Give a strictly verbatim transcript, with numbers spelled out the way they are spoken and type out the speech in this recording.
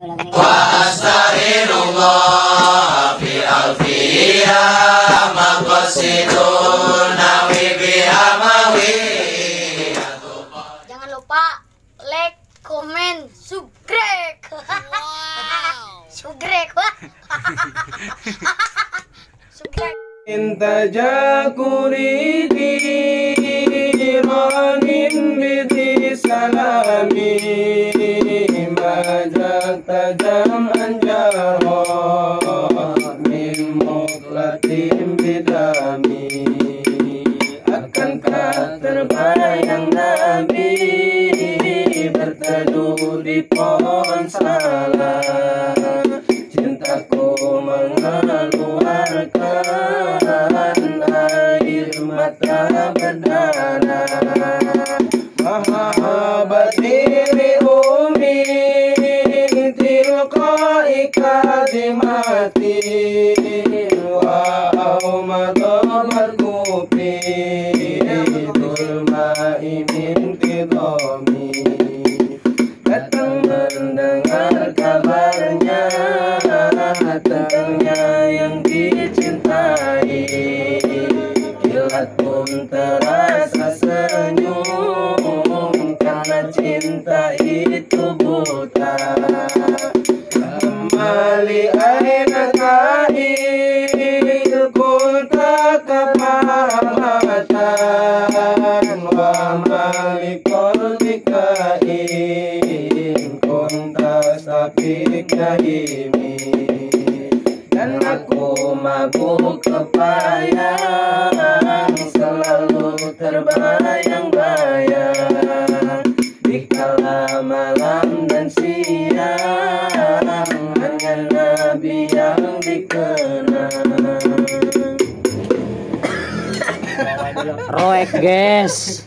Wastaghfirullah fi alfiya maqasidun nawi biha mawi. Jangan lupa like, komen, subscribe. Wow. Subscribe. Subscribe. Intajakuri diranin bidi salami majak tajam anjaro min muklatim bidami. Akankah terbayang Nabi berteduh di pohon salah, cintaku mengeluarkan air mata berdarah. Mahabati li umi tilqai kadimati wa aumadamar kupi dulmai min tidomi. Datang mendengar kabarnya tentangnya yang dicintai, kilat pun terasa senyum karena cinta itu buta. Kembali aina kail kunta kepahamatan wa malikol dikain kunta sapik jahimi. Dan aku mabuk kepayang selalu terbayang-bayang di kala malam dan siang hanya Nabi yang dikenang. Roek guys.